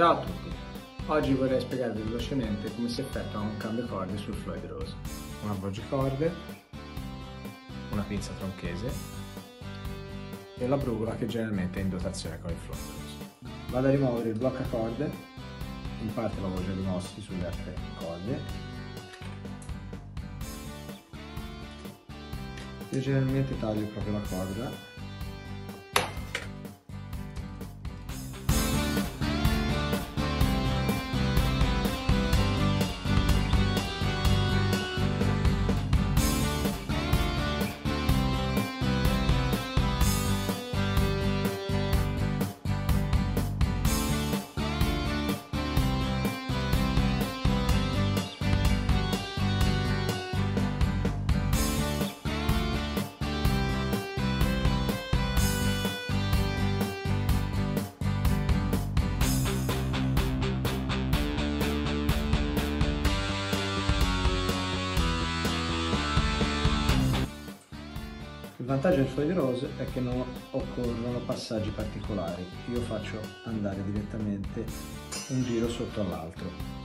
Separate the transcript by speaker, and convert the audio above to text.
Speaker 1: Ciao a tutti! Oggi vorrei spiegarvi velocemente come si effettua un cambio corde sul Floyd Rose. Un avvolgicorde, una pinza tronchese e la brugola che generalmente è in dotazione con il Floyd Rose. Vado a rimuovere il bloccacorde, in parte l'avevo già rimosso sulle altre corde. Io generalmente taglio proprio la corda . Il vantaggio del Floyd Rose è che non occorrono passaggi particolari, io faccio andare direttamente un giro sotto all'altro.